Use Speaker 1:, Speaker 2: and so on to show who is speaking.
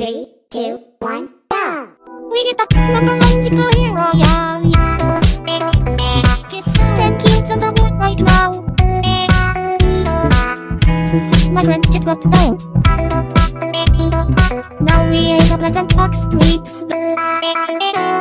Speaker 1: 3, 2, 1, go!
Speaker 2: We get the number one superhero, yeah, yeah. Kiss 10 kids on the world right now. My friend just got to know. Now we ain't a Pleasant Park streets.